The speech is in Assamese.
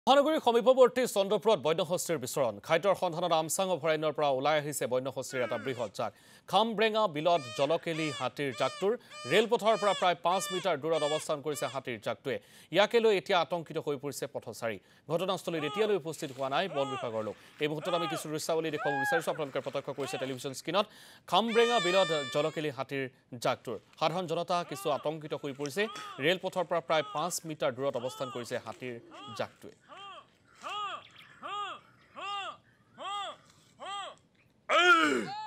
মহানগৰীৰ সমীপৱৰ্তী চন্দ্ৰপুৰত বন্যহস্তীৰ বিচৰণ খাদ্যৰ সন্ধানত আমচাং অভয়াৰণ্যৰ পৰা ওলাই আহিছে বন্যহস্তীৰ এটা বৃহৎ জাক খামব্ৰেঙা বিলত জলকেলি হাতীৰ জাকটোৰ ৰেলপথৰ পৰা প্ৰায় 5 মিটাৰ দূৰত অৱস্থান কৰিছে হাতীৰ জাকটোৱে ইয়াকে লৈ এতিয়া আতংকিত হৈ পৰিছে পথচাৰী ঘটনাস্থলীত এতিয়ালৈ উপস্থিত হোৱা নাই বন বিভাগৰ লোক এই মুহূৰ্তত আমি কিছু দৃশ্যাৱলী দেখুৱাব বিচাৰিছো আপোনালোকে প্ৰত্যক্ষ কৰিছে টেলিভিছন স্ক্ৰীনত খামব্ৰেঙা বিলত জলকেলি হাতীৰ জাকটোৰ সাধাৰণ জনতা কিছু আতংকিত হৈ পৰিছে ৰেলপথৰ পৰা প্ৰায় 5 মিটাৰ দূৰত অৱস্থান কৰিছে হাতীৰ জাকটোৱে Hey!